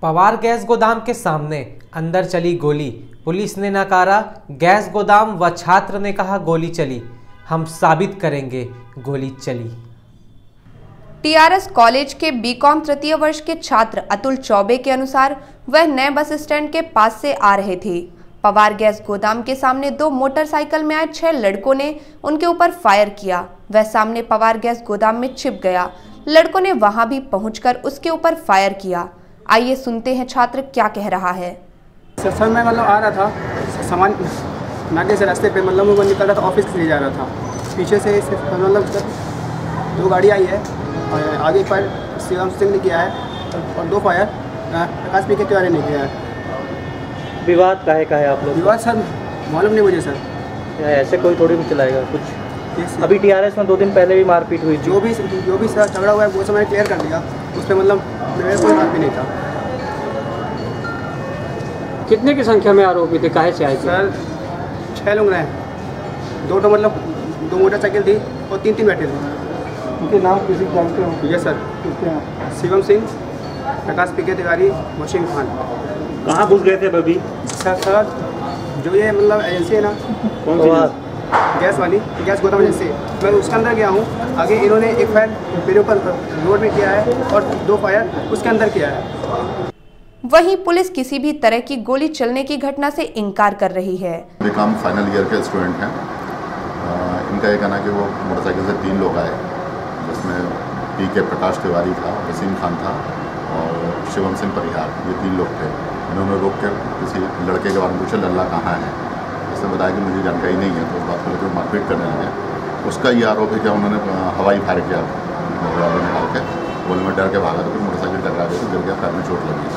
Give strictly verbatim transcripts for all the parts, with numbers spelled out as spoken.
Pawar gas गोदाम के सामने अंदर चली गोली, पुलिस ने नकारा गैस गोदाम व छात्र ने कहा गोली चली, हम साबित करेंगे गोली चली। टीआरएस कॉलेज के बीकॉम तृतीय वर्ष के छात्र अतुल चौबे के अनुसार वह नए बस स्टैंड के पास से आ रहे थे। पवार गैस गोदाम के सामने दो मोटरसाइकिल में आए छह लड़कों ने उनके ऊपर फायर किया। वह सामने पवार गैस गोदाम में छिप गया। लड़कों ने वहां भी पहुंचकर उसके ऊपर फायर किया। आइए सुनते हैं छात्र क्या कह रहा है। सर सर मैं मतलब आ रहा था सामान नाके से रास्ते पे, मतलब मैं निकल रहा था, ऑफिस के लिए जा रहा था। पीछे से मतलब दो गाड़ी आई है और आगे फायर शिवम सिंह ने किया है और दो फायर प्रकाश पी के तिवारी ने किया है। विवाद काहे का है आप लोग? विवाद सर मालूम नहीं मुझे सर, ऐसे कोई थोड़ी भी चलाएगा कुछ। अभी टीआरएस में दो दिन पहले भी मारपीट हुई, जो भी जो भी सर झगड़ा हुआ है वो सब मैंने क्लियर कर दिया। उस पर मतलब मेरे कोई बात भी नहीं था। कितने की संख्या में आरोपी थे, काहे से आए थे? सर छः लोग रहे, दो तो मतलब दो मोटरसाइकिल थी और तीन तीन बैठे थे। उनके नाम किसी जानते हो? Yes sir, Shivam Singh, Prakash P K Tiwari, Wasim Khan. कहाँ घुस गए थे अभी? सर सर जो ये मतलब एजेंसी है ना, कौन सी गैस वाली गैस गोदाम एजेंसी, मैं उसके अंदर गया हूँ। आगे इन्होंने एक फायर मेरे ऊपर रोड में किया है और दो फायर उसके अंदर किया है। वहीं पुलिस किसी भी तरह की गोली चलने की घटना से इनकार कर रही है। बीकॉम फाइनल ईयर के स्टूडेंट हैं। इनका ये कहना है कि वो मोटरसाइकिल से तीन लोग आए, जिसमें पी के प्रकाश तिवारी था, वसीम खान था और शिवम सिंह परिहार, ये तीन लोग थे। इन्होंने रोक के किसी लड़के के बारे में पूछा, लल्ला कहाँ है। उसने बताया कि मुझे जानकारी नहीं है, तो उस बात को लेकर मारपीट करने लगे। उसका ये आरोप है कि उन्होंने हवाई फायर किया, निकाल के गोली में डर के भागा तो फिर मोटरसाइकिल टकरा गई तो गिर गया, पैर में चोट लगी।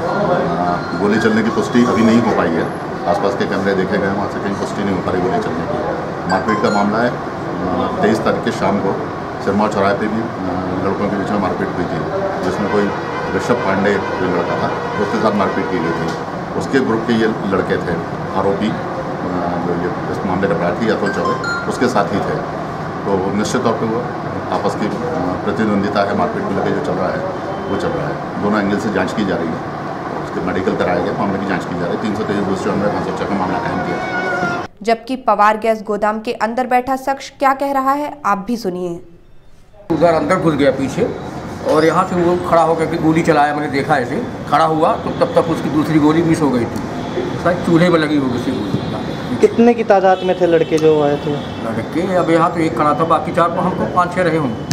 गोली चलने की पुष्टि अभी नहीं हो पाई है, आसपास के कैमरे देखे गए, वहाँ से कहीं पुष्टि नहीं हो पा रही गोली चलने की। मारपीट का मामला है, तेईस तारीख के शाम को सिरमौर चौराहे पे भी लड़कों के बीच में मारपीट हुई थी, जिसमें कोई ऋषभ पांडे कोई लड़का था, उसके साथ मारपीट की गई थी। उसके ग्रुप के ये लड़के थे आरोपी, जो ये इस मामले का प्रार्थी अतुल चौबे, उसके साथ ही थे। तो निश्चित तौर पर वो आपस की प्रतिद्वंदिता है, मारपीट को लेकर जो चल रहा है वो चल रहा है। दोनों एंगल से जाँच की जा रही है, उसके मेडिकल कराया गया, मामले की जांच की जा रही है। तीन सौ तेईस दूसरे में पाँच सौ छः का मामला कायम किया। जबकि पवार गैस गोदाम के अंदर बैठा शख्स क्या कह रहा है, आप भी सुनिए। उधर अंदर घुस गया पीछे और यहाँ से वो खड़ा होकर के गोली चलाया। मैंने देखा ऐसे खड़ा हुआ तो तब तक उसकी दूसरी गोली मिस हो गई थी, शायद चूल्हे में लगी होगी उसकी गोली। कितने की तादाद में थे लड़के जो आए थे? लड़के अब यहाँ तो एक खड़ा था, बाकी चार तो हमको पाँच छः रहे होंगे।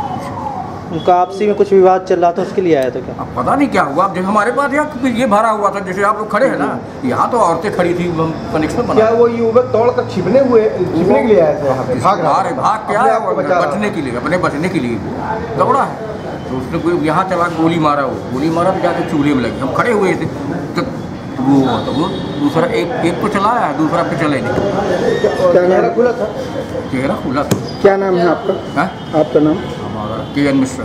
उनका आपसी में कुछ विवाद चल रहा था, उसके लिए आया था क्या? अब पता नहीं क्या हुआ। अब जैसे हमारे पास यहाँ ये भरा हुआ था, जैसे आप लोग खड़े हैं ना, यहाँ तो औरतें खड़ी थी, हम कनेक्शन बना। क्या वो युवक दौड़ कर छिपने हुए छिपने के लिए आया था? भाग भाग भाग क्या है, बचने के लिए, अपने बचने के लिए दौड़ा है। तो उसने कोई यहाँ चला गोली मारा, वो गोली मारा तो जाके चूल्हे में लगी। हम खड़े हुए थे तो वो तो वो दूसरा एक एक को चलाया, दूसरा पे चले नहीं। चेहरा खुला था? चेहरा खुला था। क्या नाम है आपका? है? आपका नाम? के एन मिश्रा।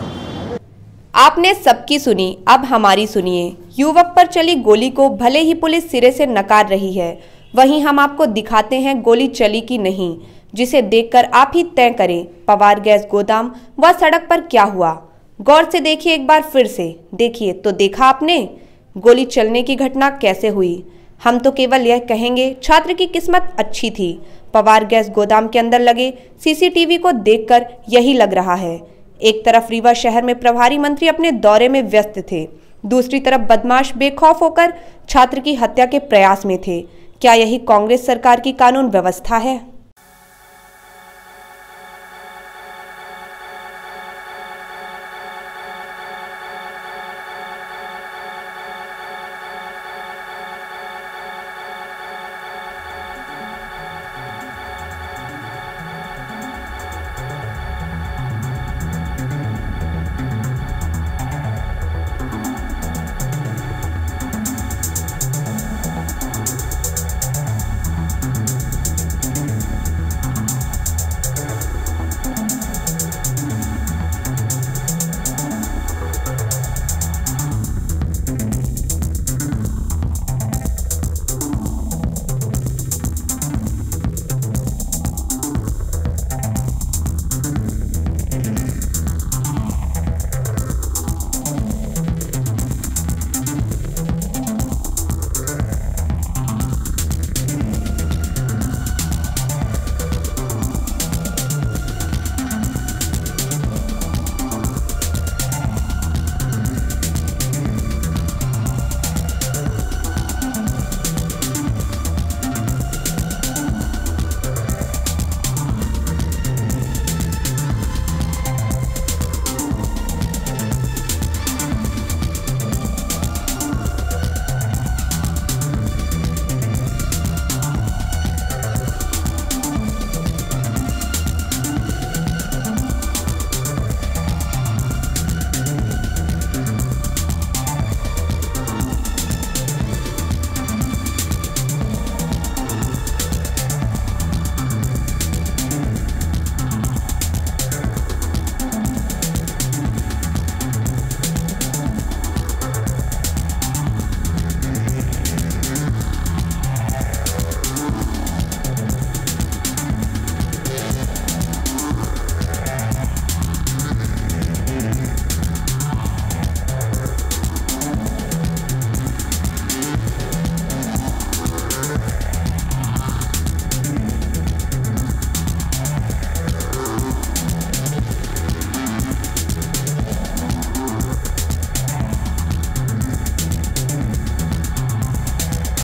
आपने सबकी सुनी, अब हमारी सुनिए। युवक पर चली गोली को भले ही पुलिस सिरे से नकार रही है, वहीं हम आपको दिखाते हैं गोली चली कि नहीं, जिसे देखकर आप ही तय करें पवार गैस गोदाम व सड़क पर क्या हुआ। गौर से देखिए, एक बार फिर से देखिए तो देखा आपने गोली चलने की घटना कैसे हुई। हम तो केवल यह कहेंगे छात्र की किस्मत अच्छी थी। पवार गैस गोदाम के अंदर लगे सीसीटीवी को देखकर यही लग रहा है। एक तरफ रीवा शहर में प्रभारी मंत्री अपने दौरे में व्यस्त थे, दूसरी तरफ बदमाश बेखौफ होकर छात्र की हत्या के प्रयास में थे। क्या यही कांग्रेस सरकार की कानून व्यवस्था है?